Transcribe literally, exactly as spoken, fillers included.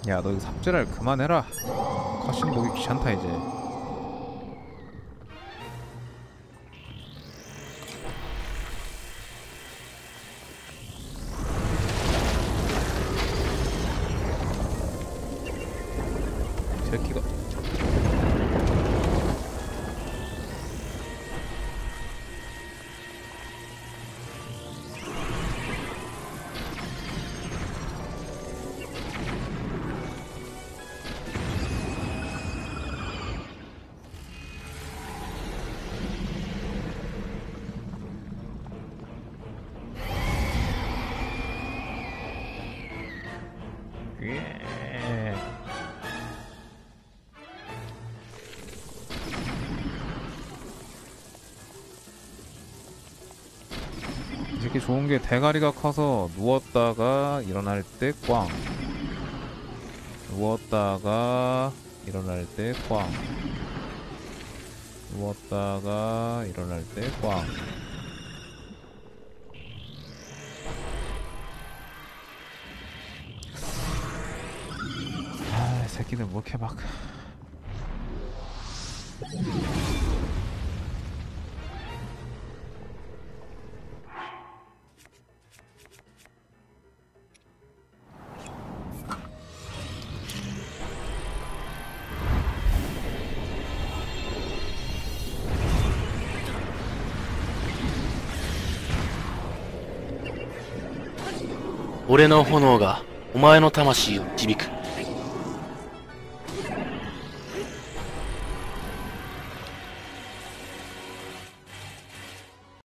야, 너 이거 삽질할 그만해라. 컷신 보기 귀찮다 이제. 이 새끼가. 예. 이 새끼 좋은 게 대가리가 커서 누웠다가 일어날 때 꽝. 누웠다가 일어날 때 꽝. 누웠다가 일어날 때 꽝. 아, 이 새끼들 뭐 이렇게 막. 俺の炎がお前の魂を導く。